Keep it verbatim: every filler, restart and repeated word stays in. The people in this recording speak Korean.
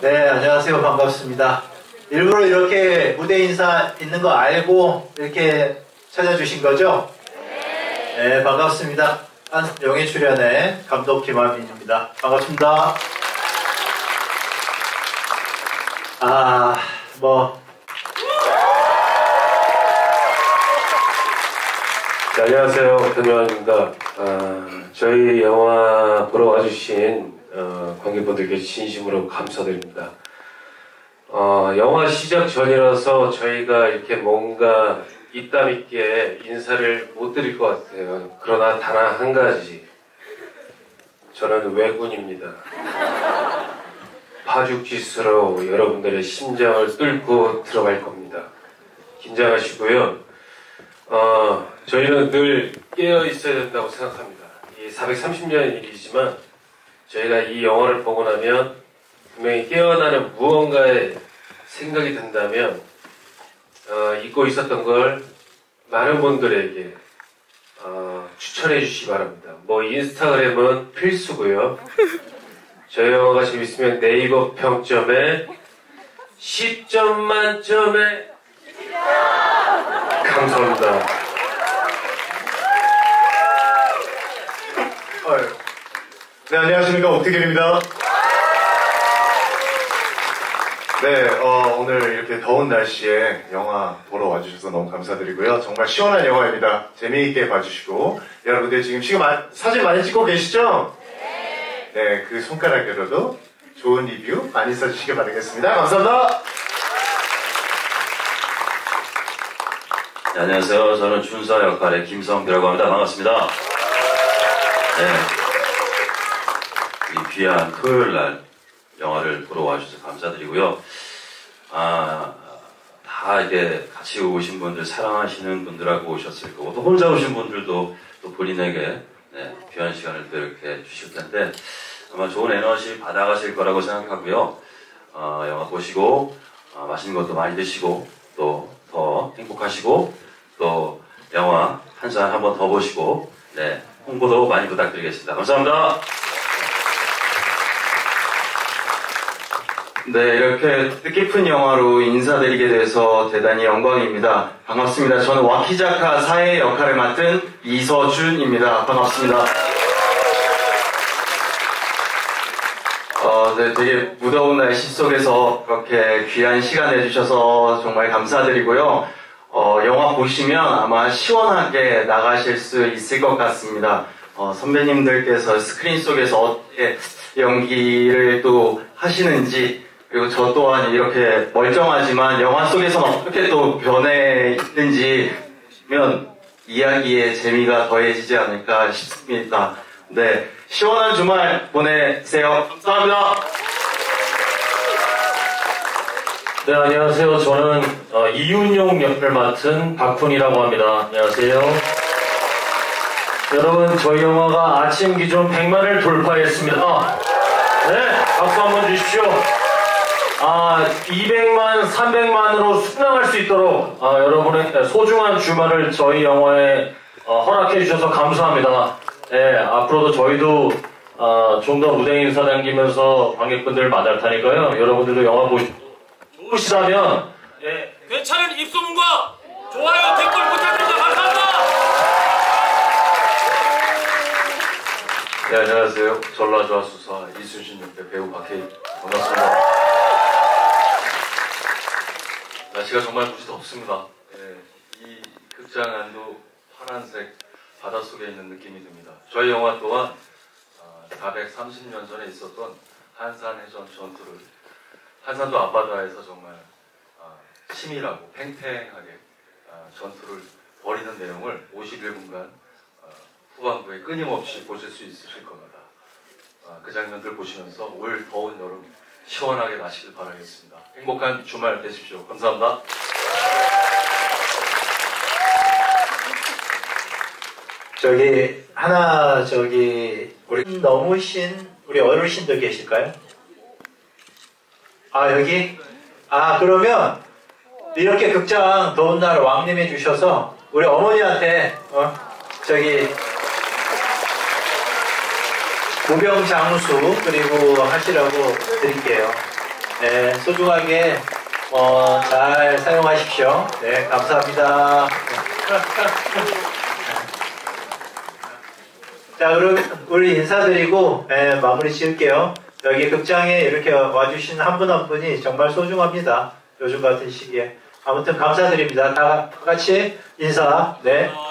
네, 안녕하세요. 반갑습니다. 일부러 이렇게 무대 인사 있는 거 알고 이렇게 찾아주신 거죠? 네, 반갑습니다. 명예 출연의 감독 김하빈입니다. 반갑습니다. 아, 뭐. 네, 안녕하세요. 변요한입니다. 아, 저희 영화 보러 와주신 어, 관객분들께 진심으로 감사드립니다. 어, 영화 시작 전이라서 저희가 이렇게 뭔가 이땀 있게 인사를 못 드릴 것 같아요. 그러나 단 한 가지, 저는 왜군입니다. 파죽지수로 여러분들의 심장을 뚫고 들어갈 겁니다. 긴장하시고요. 어, 저희는 늘 깨어 있어야 된다고 생각합니다. 이 사백삼십 년의 일이지만 저희가 이 영화를 보고 나면 분명히 깨어나는 무언가의 생각이 든다면 어, 잊고 있었던 걸 많은 분들에게 어, 추천해 주시기 바랍니다. 뭐 인스타그램은 필수고요. 저희 영화가 재밌으면 네이버 평점에 십 점 만점에 감사합니다. 네, 안녕하십니까. 옥태길입니다. 네, 어, 오늘 이렇게 더운 날씨에 영화 보러 와주셔서 너무 감사드리고요. 정말 시원한 영화입니다. 재미있게 봐주시고, 여러분들 지금 지금 마, 사진 많이 찍고 계시죠? 네, 그 손가락으로도 좋은 리뷰 많이 써주시기 바라겠습니다. 감사합니다. 네, 안녕하세요. 저는 준서 역할의 김성규라고 합니다. 반갑습니다. 네, 이 귀한 토요일날 영화를 보러 와주셔서 감사드리고요. 아, 다 이게 같이 오신 분들, 사랑하시는 분들하고 오셨을 거고, 또 혼자 오신 분들도 또 본인에게 네, 귀한 시간을 또 이렇게 주실 텐데, 아마 좋은 에너지 받아가실 거라고 생각하고요. 어, 영화 보시고, 어, 맛있는 것도 많이 드시고, 또 더 행복하시고, 또 영화 한 잔 한 번 더 보시고, 네, 홍보도 많이 부탁드리겠습니다. 감사합니다. 네, 이렇게 뜻깊은 영화로 인사드리게 돼서 대단히 영광입니다. 반갑습니다. 저는 와키자카 사의 역할을 맡은 이서준입니다. 반갑습니다. 어, 네, 되게 무더운 날씨 속에서 그렇게 귀한 시간 내주셔서 정말 감사드리고요. 어, 영화 보시면 아마 시원하게 나가실 수 있을 것 같습니다. 어, 선배님들께서 스크린 속에서 어떻게 연기를 또 하시는지, 그리고 저 또한 이렇게 멀쩡하지만 영화 속에서는 어떻게 또 변해 있는지 보면 이야기의 재미가 더해지지 않을까 싶습니다. 네, 시원한 주말 보내세요. 감사합니다. 네, 안녕하세요. 저는 어, 이윤용 역을 맡은 박훈이라고 합니다. 안녕하세요. 여러분, 저희 영화가 아침 기준 백만을 돌파했습니다. 네, 박수 한번 주십시오. 아, 이백만, 삼백만으로 순항할 수 있도록 아, 여러분의 소중한 주말을 저희 영화에 어, 허락해 주셔서 감사합니다. 네, 앞으로도 저희도 어, 좀 더 무대 인사 당기면서 관객분들 만날 테니까요. 여러분들도 영화 보시고 좋으시다면 네, 괜찮은 입소문과 좋아요, 댓글 부탁드립니다. 감사합니다. 네, 안녕하세요. 전라좌수사 이순신 역대 배우 박해일. 반갑습니다. 날씨가 정말 무지 덥습니다. 네, 이 극장 안도 파란색 바닷속에 있는 느낌이 듭니다. 저희 영화 또한 사백삼십 년 전에 있었던 한산해전 전투를, 한산도 앞바다에서 정말 치밀하고 팽팽하게 전투를 벌이는 내용을 오십일 분간 후반부에 끊임없이 보실 수 있으실 겁니다. 그 장면들 보시면서 올 더운 여름 시원하게 마시길 바라겠습니다. 행복한 주말 되십시오. 감사합니다. 저기 하나 저기 우리 너무신 우리 어르신도 계실까요? 아, 여기? 아, 그러면 이렇게 극장 더운 날 왕림해 주셔서 우리 어머니한테 어 저기 무병장수 그리고 하시라고 드릴게요. 네, 소중하게 어, 잘 사용하십시오. 네, 감사합니다. 자, 그럼 우리 인사드리고 네, 마무리 지을게요. 여기 극장에 이렇게 와주신 한 분 한 분이 정말 소중합니다. 요즘 같은 시기에. 아무튼 감사드립니다. 다 같이 인사. 네.